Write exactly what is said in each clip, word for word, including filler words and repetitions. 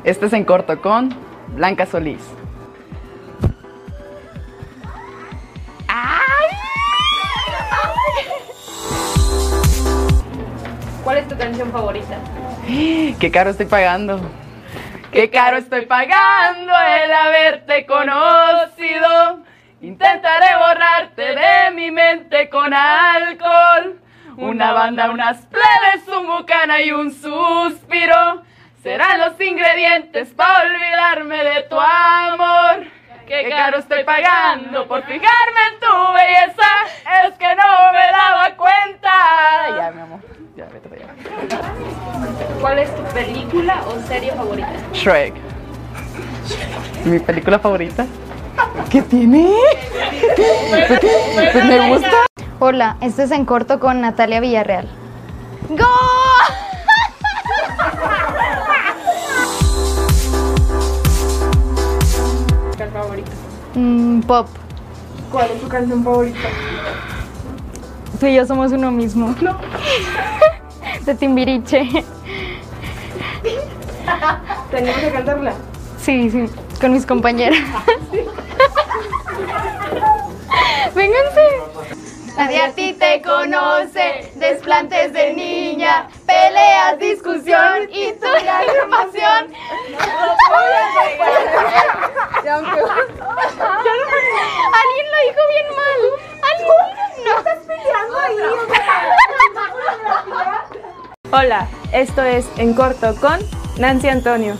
Este es En Corto con Blanca Solís. ¿Cuál es tu canción favorita? ¡Qué caro estoy pagando! ¡Qué caro estoy pagando el haberte conocido! Intentaré borrarte de mi mente con alcohol. Una banda, unas plebes, un bucana y un suspiro serán los ingredientes para olvidarme de tu amor. ¡Qué caro estoy pagando por fijarme en tu belleza! Es que no me daba cuenta. Ya, mi amor. Ya, vete para allá. ¿Cuál es tu película o serie favorita? Shrek. ¿Mi película favorita? ¿Qué tiene? Pues me gusta. Hola, esto es En Corto con Natalia Villarreal. ¡Go! ¿Cuál favorita? Mm, pop. ¿Cuál es tu canción favorita? Tú y yo somos uno mismo. No. De Timbiriche. ¿Tenemos que cantarla? Sí, sí, con mis compañeras. Vénganse. Nadie a ti te conoce, desplantes de niña, peleas, discusión y tu gran pasión. Alguien lo dijo bien mal. Alguien no. ¿Estás peleando ahí? Hola, esto es En Corto con Nancy Antonio.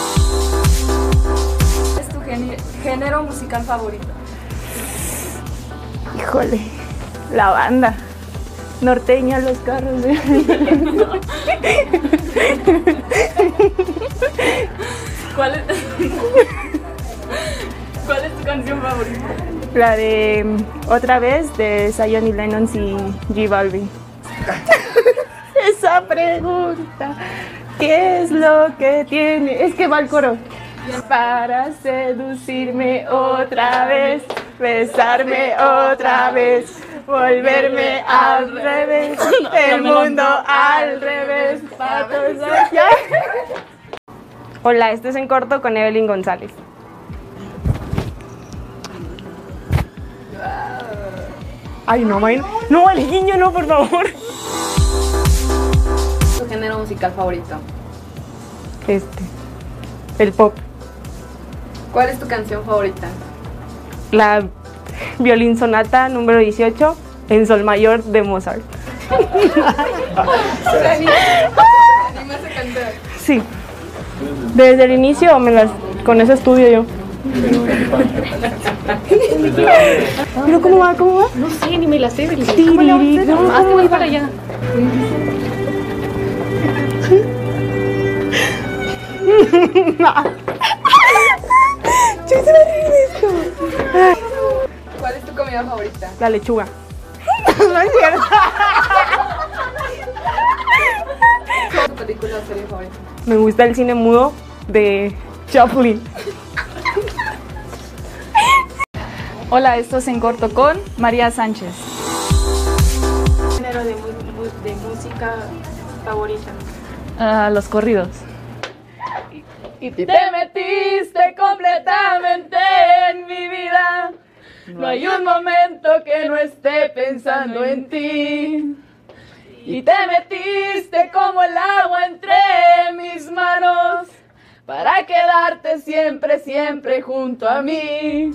¿Cuál es tu género musical favorito? Híjole. La banda. Norteña, los carros. ¿eh? ¿Cuál es? ¿Cuál es tu canción favorita? La de Otra vez de Zion y Lennon y J Balvin. Esa pregunta, ¿qué es lo que tiene? Es que va el coro. Para seducirme otra vez, besarme otra vez, volverme al revés, el mundo al revés. Hola, este es En Corto con Evelyn González. Ay, no, man. No, el guiño no, por favor. ¿Tu género musical favorito? Este, el pop. ¿Cuál es tu canción favorita? La violín sonata número dieciocho en sol mayor de Mozart. ¿Te animas a cantar? Sí. Desde el inicio me las, con eso estudio yo. ¿Pero cómo va? ¿Cómo va? No sé, ni me la sé. ¿Cómo le vamos a hacer? Ah, voy para allá. ¿Cuál es tu comida favorita? La lechuga. No es cierto. ¿Cuál es tu película o serie favorita? Me gusta el cine mudo de Chaplin. Hola, esto es En Corto con María Sánchez. Género de, mu de música favorita. Uh, los corridos. Y te metiste completamente en mi vida. No hay un momento que no esté pensando en ti. Y te metiste como el agua entre mis manos para quedarte siempre, siempre junto a mí.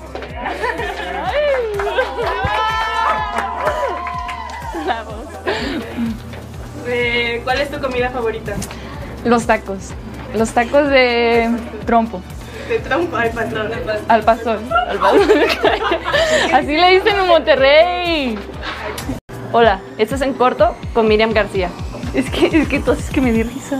Eh, ¿Cuál es tu comida favorita? Los tacos. Los tacos de trompo. De trompo al pastor. Al pastor. Al pastor. Así le dicen en Monterrey. Hola, esto es En Corto con Miriam García. Es que, es que entonces que me di risa.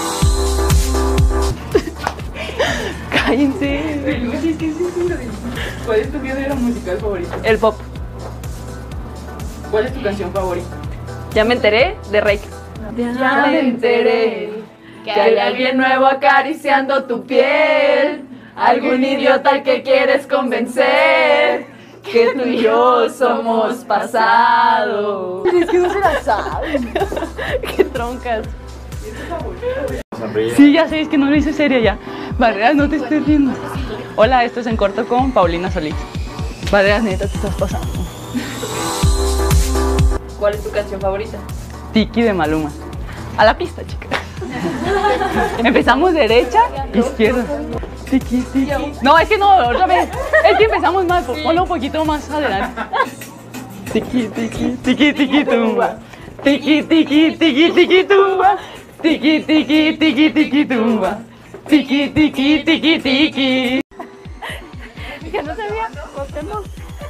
Cállense. ¿Cuál es tu género musical favorito? El pop. ¿Cuál es tu canción favorita? Ya me enteré de Reik. Ya me enteré que hay alguien nuevo acariciando tu piel. Algún idiota al que quieres convencer que tú y yo somos pasado. Es que no se la saben. Qué troncas. ¿Y es tu favorito? sonríe. Sí, ya sé, es que no lo hice seria ya. Barreras, no te estoy riendo. Hola, esto es En Corto con Paulina Solís. Barreras, neta, te estás pasando. ¿Cuál es tu canción favorita? Tiki de Maluma. A la pista, chicas. Empezamos derecha, izquierda. Tiki, tiki. No, es que no, otra vez. Es que empezamos mal, ponlo un poquito más adelante. Tiki, tiki, tiki, tiki, tumba. Tiki, tiki, tiki, tiki, tumba. Tiki, tiki, tiki, tiki, tumba. Tiki, tiki, tiki, tiki. Ya no sabía. Votemos.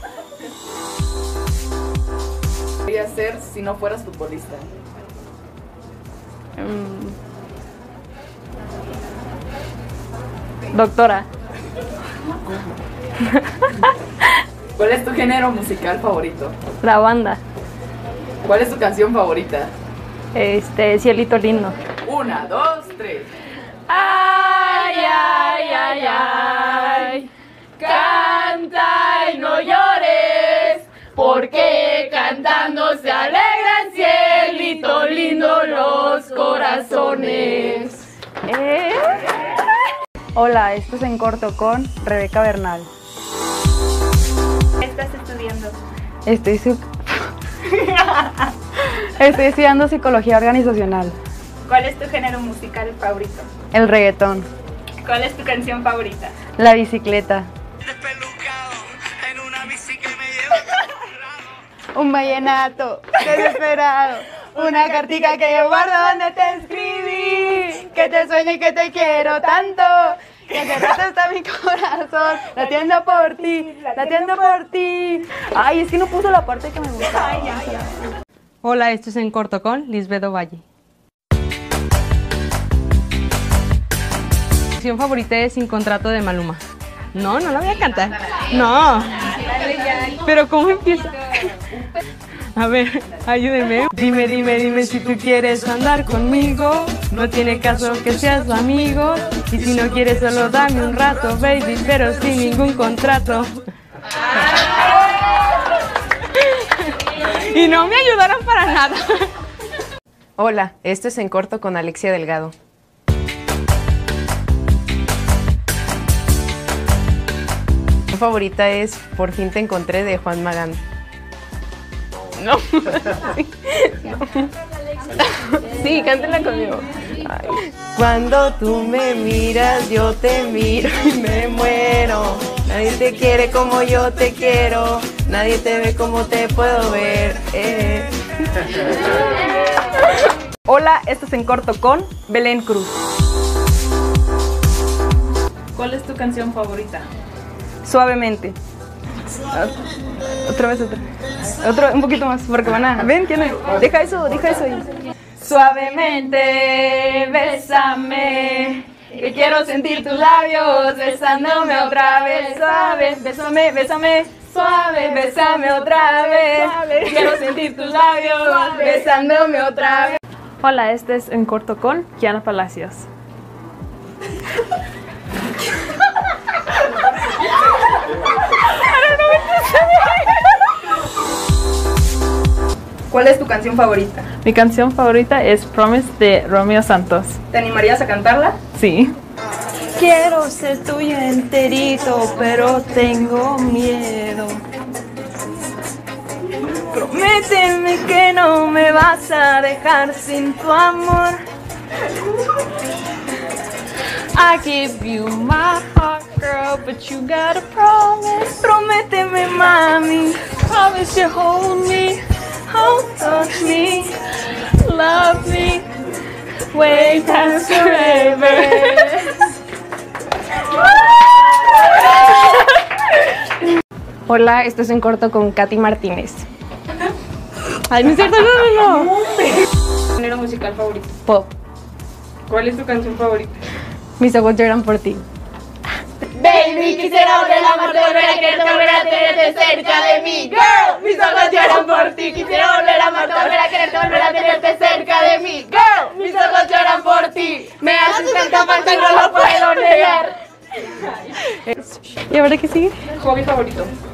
¿Qué podrías ser si no fueras futbolista? Doctora. ¿Cuál es tu género musical favorito? La banda. ¿Cuál es tu canción favorita? Este, Cielito Lindo. Una, dos, tres. Ay, ay, ay, ay. Canta y no llores, porque cantando se alegran, cielito lindo, los corazones. ¿Eh? Hola, esto es En Corto con Rebeca Bernal. ¿Qué estás estudiando? Estoy, su... Estoy estudiando psicología organizacional. ¿Cuál es tu género musical favorito? El reggaetón. ¿Cuál es tu canción favorita? La bicicleta. Un vallenato desesperado, una cartica que yo guardo donde te escribí, que te sueño y que te quiero tanto, que hace rato está mi corazón, latiendo por ti, latiendo por ti. Ay, es que no puso la parte que me gusta. Ay, ay, ay. Hola, esto es En Corto con Lisbeth Ovalle. Mi canción favorita es Sin Contrato de Maluma. No, no la voy a cantar. No. Pero ¿cómo empieza? A ver, ayúdenme. Dime, dime, dime si tú quieres andar conmigo. No tiene caso que seas amigo. Y si no quieres solo dame un rato, baby, pero sin ningún contrato. Y no me ayudaron para nada. Hola, esto es En Corto con Alexia Delgado. Mi favorita es Por fin te encontré de Juan Magán. No. Sí, cántela conmigo. Ay. Cuando tú me miras, yo te miro y me muero. Nadie te quiere como yo te quiero. Nadie te ve como te puedo ver. Eh. Hola, esto es En Corto con Belén Cruz. ¿Cuál es tu canción favorita? Suavemente. Otra vez, otra. Otro, un poquito más, porque van a... Ven, ¿quién es? Deja eso, deja eso ahí. Suavemente, bésame, que quiero sentir tus labios besándome otra vez. Suave, bésame, bésame, suave, bésame otra vez. Quiero sentir tus labios besándome otra vez. Hola, este es En Corto con Kiana Palacios. ¿Cuál es tu canción favorita? Mi canción favorita es Promise de Romeo Santos. ¿Te animarías a cantarla? Sí. Quiero ser tuyo enterito, pero tengo miedo. Prométeme que no me vas a dejar sin tu amor. I give you my heart, girl, but you gotta promise. Prométeme, mami. Promise you hold me, hold touch me, love me, wait past forever. Hola, esto es En Corto con Katy Martínez. Ay, no es cierto, no, no, no. ¿Género musical favorito? Pop. ¿Cuál es tu canción favorita? Mis ojos lloran por ti. Baby, quisiera volver a amarte, volver a quererte, volver a tenerte cerca de mí. Girl, mis ojos lloran por ti. Quisiera volver a amarte, volver a quererte, volver a tenerte cerca de mí. Girl, mis ojos lloran por ti. Me haces tanta falta y no lo puedo negar. ¿Y ahora qué sigue? ¿Hobby favorito?